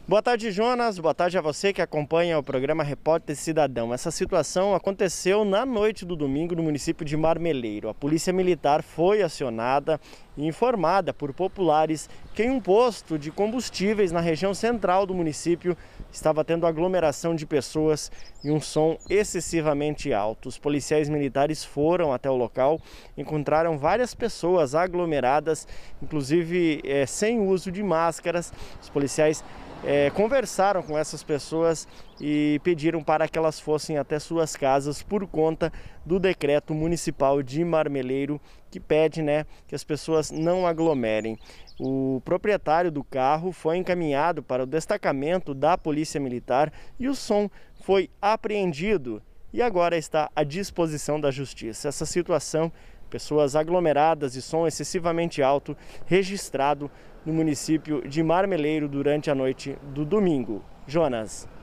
Boa tarde, Jonas. Boa tarde a você que acompanha o programa Repórter Cidadão. Essa situação aconteceu na noite do domingo no município de Marmeleiro. A Polícia Militar foi acionada e informada por populares que em um posto de combustíveis na região central do município estava tendo aglomeração de pessoas e um som excessivamente alto. Os policiais militares foram até o local, encontraram várias pessoas aglomeradas, inclusive sem uso de máscaras. Os policiais conversaram com essas pessoas e pediram para que elas fossem até suas casas por conta do decreto municipal de Marmeleiro que pede, que as pessoas não aglomerem. O proprietário do carro foi encaminhado para o destacamento da Polícia Militar e o som foi apreendido e agora está à disposição da Justiça. Essa situação, pessoas aglomeradas e som excessivamente alto, registrado no município de Marmeleiro durante a noite do domingo. Jonas.